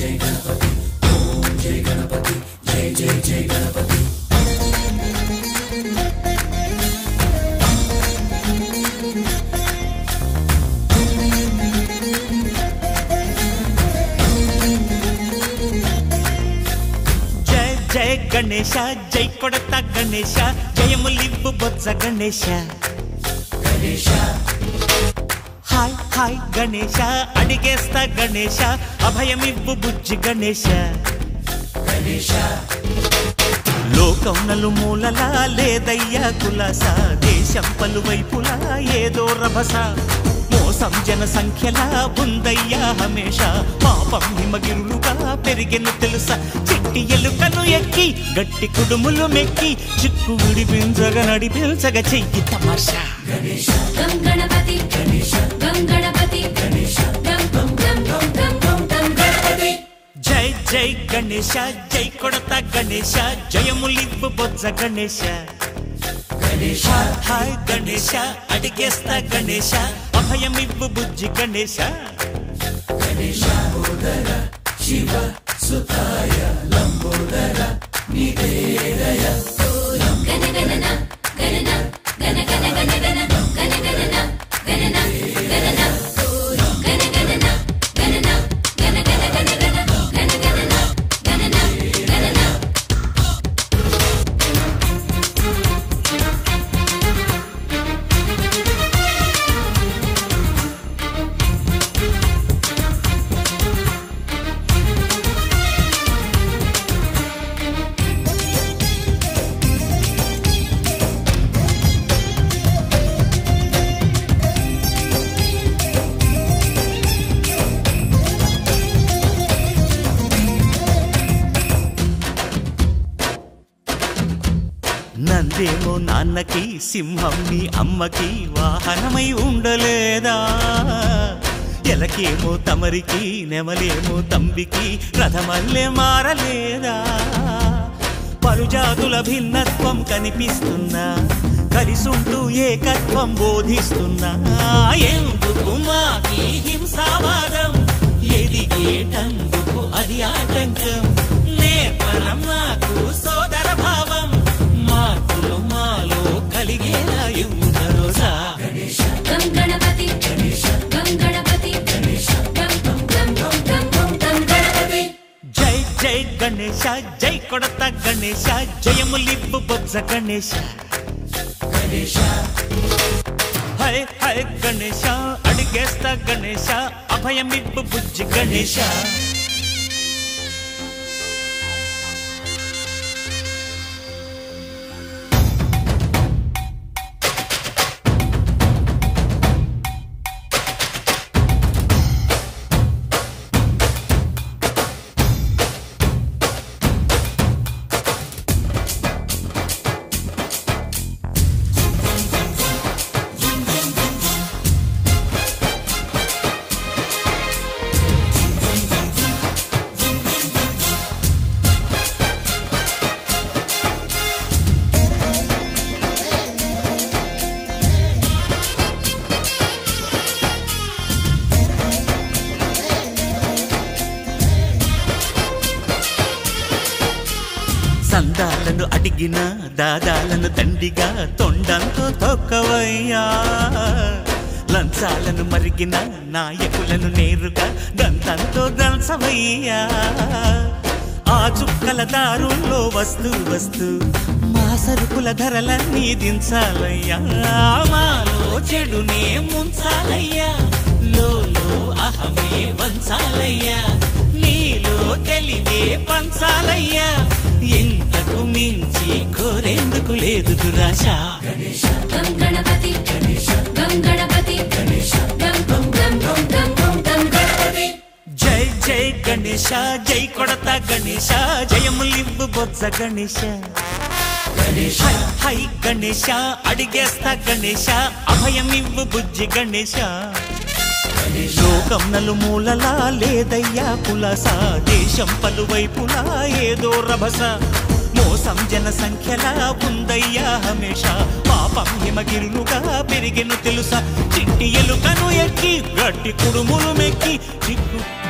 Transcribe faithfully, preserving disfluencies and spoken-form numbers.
जय गणपति ओम जय गणपति जय जय जय गणपति जय गणेश जय कोडता गणेश जयमुलिब्बु बोज्ज गणेश गणेश हाय हाय गणेश अडिगेस्ता गणेश अभयमिब्बु बुज्जि गणेश गणेश लोकं नలుమూలలా లేదయ్యా కులాస దేశం పలువైపులా ఏదో రభస మోసం జన సంఖ్యలా ఉందయ్యా హమేష పాపం హిమగిరులుగా పెరిగెను తెలుసా చిట్టి ఎలుకను ఎక్కి గట్టి కుడుములు మెక్కి చిక్కు విడిపించగ నడిపించగ చెయ్యి తమాషా गणेश गं गणपति गणेश गं गणपति गणेश गं गं गं गं गं गं गणपति जय जय गणेश जय कोडता गणेश जयमुलिब्बु बोज्ज गणेश गणेश हाय गणेश अडिगेस्ता गणेश अभयमिब्बु बुज्जि गणेश गणेश लंबोदर शिव सुताय लंबोदर निवेदय गण गणना गणना गण गण गण गण गण गणना गणना गणना गण गणना गणना गण गण गण गण गण गणना गणना गणना నందేమో నాన్నకి సింహం నీ అమ్మకి వాహనమై ఉండలేదా ఎలకేమో తమరికి నెమలేమో తంబికి రథమల్లే మారలేదా పలుజాతుల భిన్నత్వం కనిపిస్తున్నా కలిసుంటూ ఏకత్వం బోధిస్తున్నా ఎందుకు మాకి హింసావాదం ఎదిగేటందుకు అది ఆటంకం నేర్పరం నాకు సోదర భావం మార్పులు మాలో కలిగేలా యువరోజా गणेश गं गणपति गणेश गं गणपति गणेश गं गं गं गं गं गं गणपति जय जय गणेश जय कोडता गणेश जयमुलिब्बु बोज्ज गणेश गणेश हाय हाय गणेश अडिगेस्ता गणेश अभयमिब्बु बुज्जि गणेश సందాలను అడిగిన దాదాలను తండిగా తొండంతో తొక్కవయ్యా లంచాలను మరిగిన నాయకులను నేరుగా దంతంతో దంచవయ్యా ఆ చుక్కల దారుల్లో వస్తూ వస్తూ మా సరుకుల ధరలన్నీ దించాలయ్యా మాలో చెడునే ముంచాలయ్యా లోలో అహమే వంచాలయ్యా నీలో తెలివే పంచాలయ్యా ఇంతకు మించి కోరేందుకు లేదు దురాశ गणेश गं गणपति गणेश गं गणपति गणेश गं गं गं गं गं गं गं गणपति जय जय गणेश जय कोडता गणेश जयमुलिब्बु बोज्ज गणेश गणेश हाय हाय गणेश अडिगेस्ता गणेश अभयमिब्बु बुज्जि गणेश లోకం నలుమూలలా లేదయ్యా కులాస దేశం పలువైపులా ఏదో రభస మోసం జన సంఖ్యలా ఉందయ్యా హమేష పాపం హిమగిరులుగా పెరిగెను తెలుసా చిట్టి ఎలుకను ఎక్కి గట్టి కుడుములు మెక్కి చిక్కు